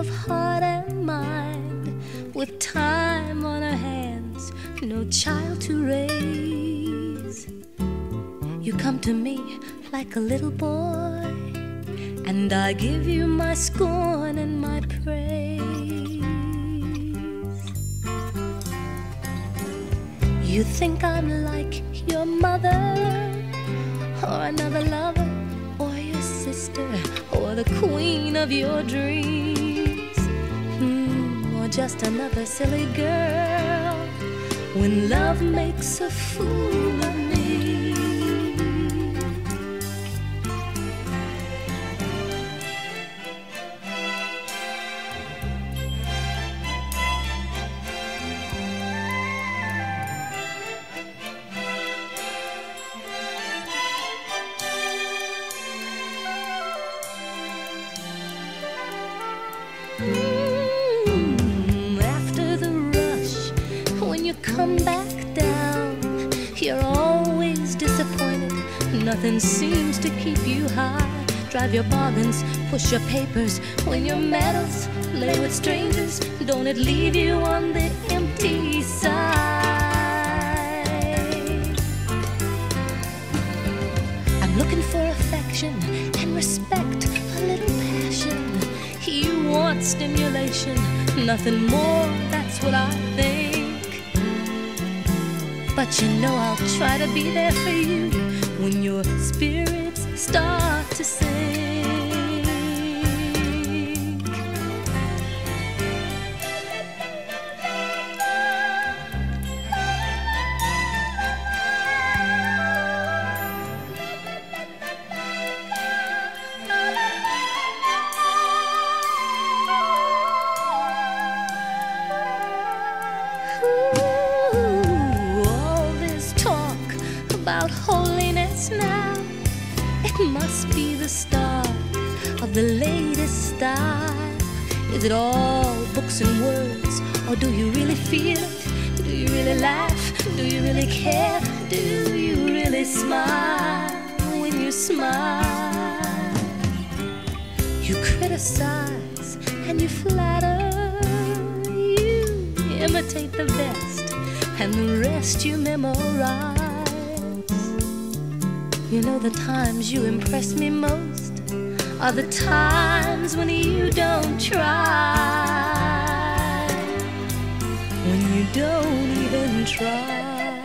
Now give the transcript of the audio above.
of heart and mind, with time on our hands, no child to raise. You come to me like a little boy, and I give you my scorn and my praise. You think I'm like your mother, or another lover, or your sister, or the queen of your dreams, or just another silly girl when love makes a fool of me. After the rush, when you come back down, you're always disappointed. Nothing seems to keep you high. Drive your bargains, push your papers, win your medals, play with strangers. Don't it leave you on the empty side? I'm looking for affection and respect, a little passion. You want stimulation, nothing more, that's what I think. But you know I'll try to be there for you when your spirits start to sink. About holiness now, it must be the start of the latest style. Is it all books and words, or do you really feel it? Do you really laugh? Do you really care? Do you really smile when you smile? You criticize and you flatter, you imitate the best, and the rest you memorize. You know the times you impress me most are the times when you don't try, when you don't even try.